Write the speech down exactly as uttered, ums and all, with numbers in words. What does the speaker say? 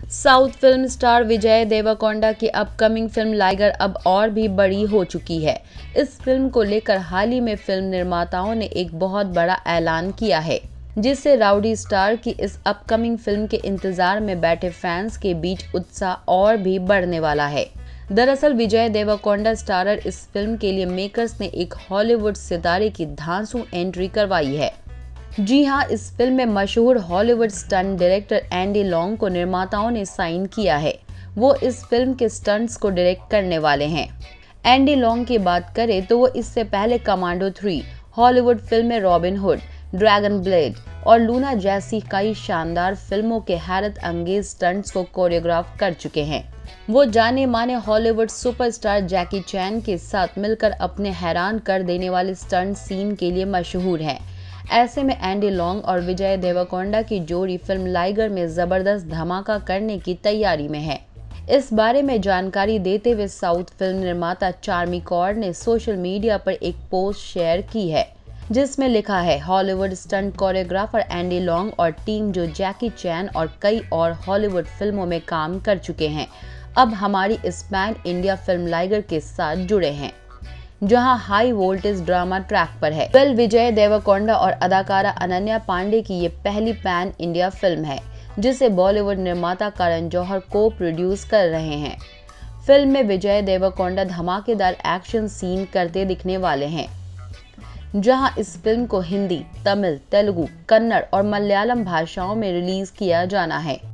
South film star Vijay Deverakonda की upcoming film liger अब और भी बड़ी हो चुकी है। इस फिल्म को लेकर हाल ही में फिल्म निर्माताओं ने एक बहुत बड़ा ऐलान किया है, जिससे राउडी स्टार की इस अपकमिंग फिल्म के इंतजार में बैठे फैंस के बीच उत्साह और भी बढ़ने वाला है। दरअसल विजय देवरकोंडा स्टारर इस फिल्म के लिए मेकर्स ने एक हॉलीवुड सितारे की धांसू एंट्री करवाई है। जी हां, इस फिल्म में मशहूर Hollywood stunt director Andy Long को निर्माताओं ने साइन किया है। वो इस फिल्म के स्टंट्स को डायरेक्ट करने वाले हैं। एंडी लॉन्ग की बात करें तो वो इससे पहले कमांडो थ्री, हॉलीवुड फिल्म में रॉबिन हुड, ड्रैगन ब्लेड और लूना जैसी कई शानदार फिल्मों के हैरत अंगेज स्टंट्स को कोरियोग्राफ कर चुके हैं। वो जाने माने हॉलीवुड सुपरस्टार जैकी चैन के साथ मिलकर अपने हैरान कर देने वाले स्टंट सीन के लिए मशहूर हैं। ऐसे में एंडी लॉन्ग और विजय देवरकोंडा की जोड़ी फिल्म लाइगर में जबरदस्त धमाका करने की तैयारी में है। इस बारे में जानकारी देते हुए साउथ फिल्म निर्माता चार्मी कौर ने सोशल मीडिया पर एक पोस्ट शेयर की है, जिसमें लिखा है, Hollywood stunt choreographer Andy Long और टीम जो जैकी चैन और कई और हॉलीवुड फिल्मों में काम कर चुके हैं, अब हमारी इस पैन इंडिया फिल्म लाइगर के साथ जुड़े हैं, जहां हाई वोल्टेज ड्रामा ट्रैक पर है। वेल, विजय देवरकोंडा और अदाकारा अनन्या पांडे की ये पहली पैन इंडिया फिल्म है, जिसे बॉलीवुड निर्माता करण जौहर को प्रोड्यूस कर रहे हैं। फिल्म में विजय देवरकोंडा धमाकेदार एक्शन सीन करते दिखने वाले हैं, जहां इस फिल्म को हिंदी, तमिल, तेलुगु, कन्नड़ और मलयालम भाषाओं में रिलीज किया जाना है।